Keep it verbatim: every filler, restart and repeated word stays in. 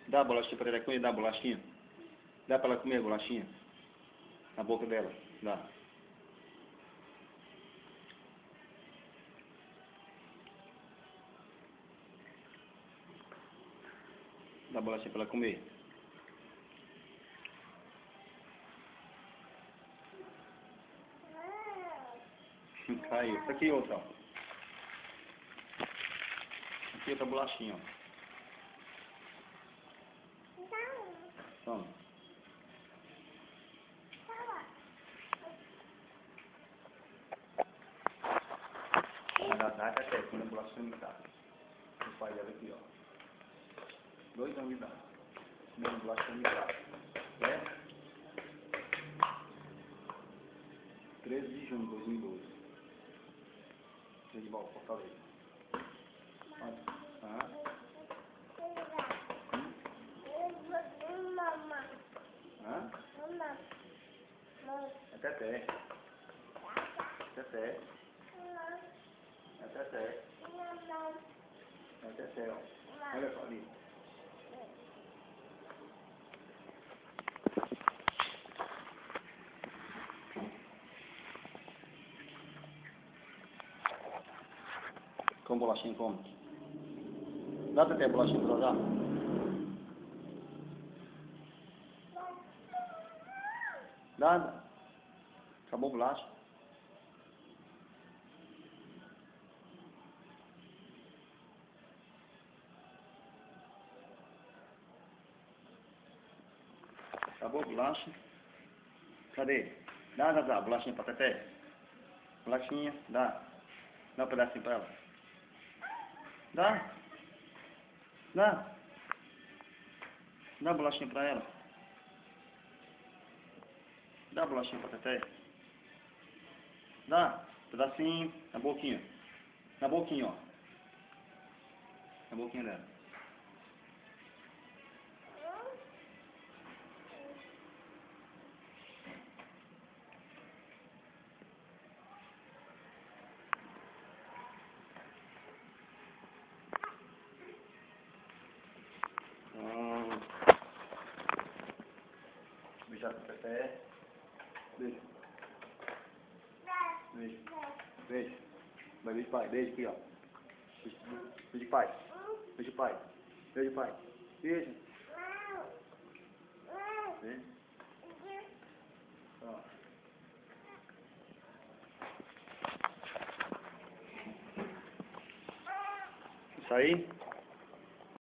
Dá a bolachinha pra ela comer, dá a bolachinha. Dá pra ela comer a bolachinha. Na boca dela. Dá. Dá a bolachinha pra ela comer. Caiu. Essa aqui outra, ó. Aqui outra bolachinha, ó. Toma. Vai dar dá até quando a bolachinha me dá. O pai dela aqui, ó. Dois anos de idade. Primeira bolachinha me dá. É? treze de junho de dois mil e doze. De volta, Fortaleza. Ah. Hã? É Teté. É Teté. É Teté. É Teté, ó. Olha só ali. Com bolachinha, come. Dá Teté a bolachinha pra usar? Dá. Acabou a bolacha. Acabou a bolacha. Cadê? Dá, dá, dá. Bolachinha pra Teté. Bolachinha, dá. Dá um pedacinho pra ela. Dá. Dá. Dá a bolachinha pra ela. Dá a bolachinha pra Teté. Dá. Pedacinho. Na boquinha. Na boquinha, ó. Na boquinha dela. Hum. Beijar pra Teté. Beijo. Beijo. Beijo. Vai, beijo, pai. Beijo aqui, ó. Beijo, beijo pai. Beijo, pai. Beijo, pai. Beijo. Beijo. Ó. Isso aí.